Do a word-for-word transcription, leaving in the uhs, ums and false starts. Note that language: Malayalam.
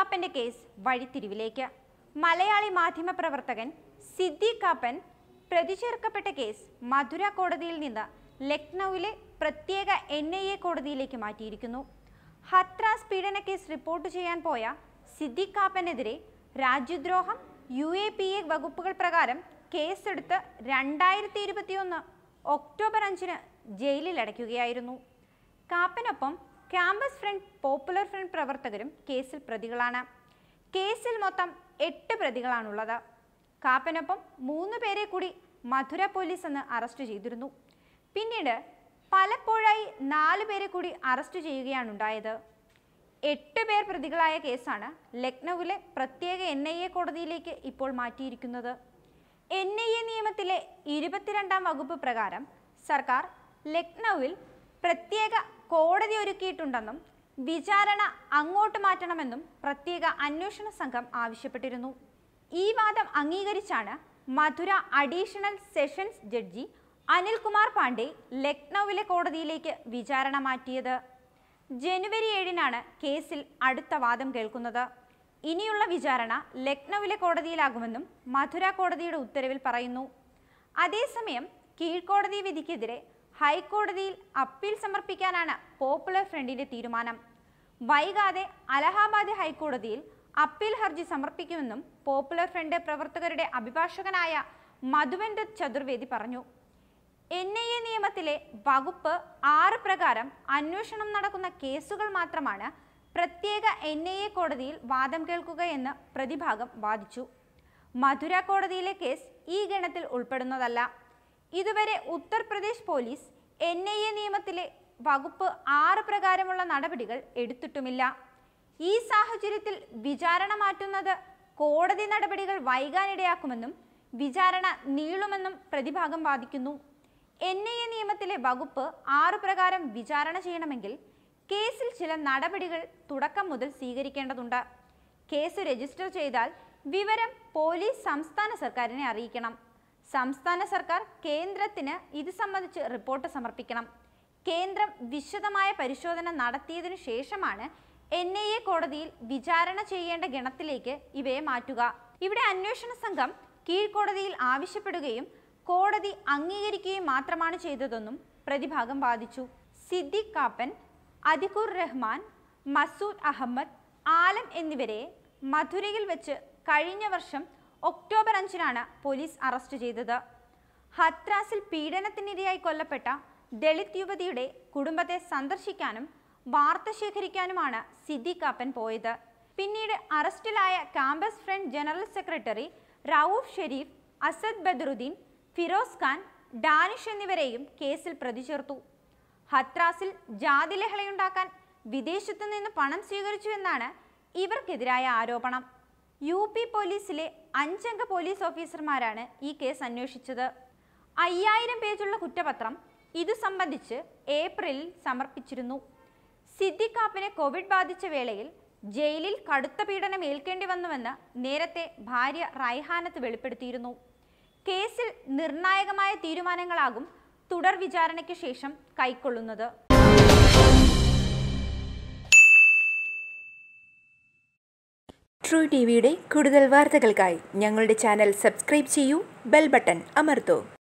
കാപ്പന്റെ കേസ് വഴിത്തിരിവിലേക്ക്. മലയാളി മാധ്യമപ്രവർത്തകൻ സിദ്ദീഖ് കാപ്പൻ പ്രതി ചേർക്കപ്പെട്ട കേസ് മധുര കോടതിയിൽ നിന്ന് ലക്നൌവിലെ പ്രത്യേക എൻ ഐ എ കോടതിയിലേക്ക് മാറ്റിയിരിക്കുന്നു. ഹത്രാസ് പീഡന കേസ് റിപ്പോർട്ട് ചെയ്യാൻ പോയ സിദ്ദീഖ് കാപ്പനെതിരെ രാജ്യദ്രോഹം, യു എ പി എ വകുപ്പുകൾ പ്രകാരം കേസെടുത്ത് രണ്ടായിരത്തി ഇരുപത്തിയൊന്ന് ഒക്ടോബർ അഞ്ചിന് ജയിലിൽ അടയ്ക്കുകയായിരുന്നു. കാപ്പനൊപ്പം ക്യാമ്പസ് ഫ്രണ്ട്, പോപ്പുലർ ഫ്രണ്ട് പ്രവർത്തകരും കേസിൽ പ്രതികളാണ്. കേസിൽ മൊത്തം എട്ട് പ്രതികളാണുള്ളത്. കാപ്പനൊപ്പം മൂന്ന് പേരെ കൂടി മധുര പോലീസ് അന്ന് അറസ്റ്റ് ചെയ്തിരുന്നു. പിന്നീട് പലപ്പോഴായി നാല് പേരെ കൂടി അറസ്റ്റ് ചെയ്യുകയാണുണ്ടായത്. എട്ട് പേർ പ്രതികളായ കേസാണ് ലക്നൌവിലെ പ്രത്യേക എൻ ഐ എ കോടതിയിലേക്ക് ഇപ്പോൾ മാറ്റിയിരിക്കുന്നത്. എൻ ഐ എ നിയമത്തിലെ ഇരുപത്തിരണ്ടാം വകുപ്പ് പ്രകാരം സർക്കാർ ലക്നൌവിൽ പ്രത്യേക കോടതി ഒരുക്കിയിട്ടുണ്ടെന്നും വിചാരണ അങ്ങോട്ട് മാറ്റണമെന്നും പ്രത്യേക അന്വേഷണ സംഘം ആവശ്യപ്പെട്ടിരുന്നു. ഈ വാദം അംഗീകരിച്ചാണ് Mathura additional sessions judge Anilkumar Pandey ലക്നൌവിലെ കോടതിയിലേക്ക് വിചാരണ മാറ്റിയത്. ജനുവരി ഏഴിനാണ് കേസിൽ അടുത്ത വാദം കേൾക്കുന്നത്. ഇനിയുള്ള വിചാരണ ലക്നൌവിലെ കോടതിയിലാകുമെന്നും മധുര കോടതിയുടെ ഉത്തരവിൽ പറയുന്നു. അതേസമയം കീഴ്ക്കോടതി വിധിക്കെതിരെ ഹൈക്കോടതിയിൽ അപ്പീൽ സമർപ്പിക്കാനാണ് പോപ്പുലർ ഫ്രണ്ടിന്റെ തീരുമാനം. വൈകാതെ അലഹാബാദ് ഹൈക്കോടതിയിൽ അപ്പീൽ ഹർജി സമർപ്പിക്കുമെന്നും പോപ്പുലർ ഫ്രണ്ട് പ്രവർത്തകരുടെ അഭിഭാഷകനായ മധുവേന്ദ്ര ചതുർവേദി പറഞ്ഞു. എൻ ഐ എ നിയമത്തിലെ വകുപ്പ് ആറ് പ്രകാരം അന്വേഷണം നടക്കുന്ന കേസുകൾ മാത്രമാണ് പ്രത്യേക എൻ ഐ എ കോടതിയിൽ വാദം കേൾക്കുകയെന്ന് പ്രതിഭാഗം വാദിച്ചു. മധുര കോടതിയിലെ കേസ് ഈ ഗണത്തിൽ ഉൾപ്പെടുന്നതല്ല. ഇതുവരെ Uttar Pradesh police N I A നിയമത്തിലെ വകുപ്പ് ആറ് പ്രകാരമുള്ള നടപടികൾ എടുത്തിട്ടുമില്ല. ഈ സാഹചര്യത്തിൽ വിചാരണ മാറ്റുന്നത് കോടതി നടപടികൾ വൈകാനിടയാക്കുമെന്നും വിചാരണ നീളുമെന്നും പ്രതിഭാഗം വാദിക്കുന്നു. എൻ ഐ എ നിയമത്തിലെ വകുപ്പ് ആറ് പ്രകാരം വിചാരണ ചെയ്യണമെങ്കിൽ കേസിൽ ചില നടപടികൾ തുടക്കം മുതൽ സ്വീകരിക്കേണ്ടതുണ്ട്. കേസ് രജിസ്റ്റർ ചെയ്താൽ വിവരം പോലീസ് സംസ്ഥാന സർക്കാരിനെ അറിയിക്കണം. സംസ്ഥാന സർക്കാർ കേന്ദ്രത്തിന് ഇത് സംബന്ധിച്ച് റിപ്പോർട്ട് സമർപ്പിക്കണം. കേന്ദ്രം വിശദമായ പരിശോധന നടത്തിയതിനു ശേഷമാണ് എൻ ഐ എ കോടതിയിൽ വിചാരണ ചെയ്യേണ്ട ഗണത്തിലേക്ക് ഇവയെ മാറ്റുക. ഇവിടെ അന്വേഷണ സംഘം കീഴ്ക്കോടതിയിൽ ആവശ്യപ്പെടുകയും കോടതി അംഗീകരിക്കുകയും മാത്രമാണ് ചെയ്തതെന്നും പ്രതിഭാഗം വാദിച്ചു. സിദ്ദീഖ് കാപ്പൻ, അതിഖുർ റഹ്മാൻ, മസൂദ് അഹമ്മദ്, ആലം എന്നിവരെ മധുരയിൽ വെച്ച് കഴിഞ്ഞ വർഷം ഒക്ടോബർ അഞ്ചിനാണ് പോലീസ് അറസ്റ്റ് ചെയ്തത്. ഹത്രാസിൽ പീഡനത്തിനിരയായി കൊല്ലപ്പെട്ട ദളിത് യുവതിയുടെ കുടുംബത്തെ സന്ദർശിക്കാനും വാർത്ത ശേഖരിക്കാനുമാണ് സിദ്ദീഖ് കാപ്പൻ പോയത്. പിന്നീട് അറസ്റ്റിലായ campus front general secretary Rauf Sharif, Asad Badruddin, Firoz Khan, Danish എന്നിവരെയും കേസിൽ പ്രതി ചേർത്തു. ഹത്രാസിൽ ജാതി ലഹളയുണ്ടാക്കാൻ വിദേശത്തു നിന്ന് പണം സ്വീകരിച്ചു എന്നാണ് ഇവർക്കെതിരായ ആരോപണം. യു പി പോലീസിലെ അഞ്ചംഗ പോലീസ് ഓഫീസർമാരാണ് ഈ കേസ് അന്വേഷിച്ചത്. അയ്യായിരം പേജുള്ള കുറ്റപത്രം ഇതു സംബന്ധിച്ച് ഏപ്രിലിൽ സമർപ്പിച്ചിരുന്നു. സിദ്ദീഖ് കാപ്പനെ കോവിഡ് ബാധിച്ച വേളയിൽ ജയിലിൽ കടുത്ത പീഡനം ഏൽക്കേണ്ടി വന്നുവെന്ന് നേരത്തെ ഭാര്യ റൈഹാനത്ത് വെളിപ്പെടുത്തിയിരുന്നു. കേസിൽ നിർണായകമായ തീരുമാനങ്ങളാകും തുടർ വിചാരണയ്ക്ക് ശേഷം കൈക്കൊള്ളുന്നത്. ട്രൂ ടിവിയുടെ കൂടുതൽ വാർത്തകൾക്കായി ഞങ്ങളുടെ ചാനൽ സബ്സ്ക്രൈബ് ചെയ്യൂ, ബെൽ ബട്ടൺ അമർത്തൂ.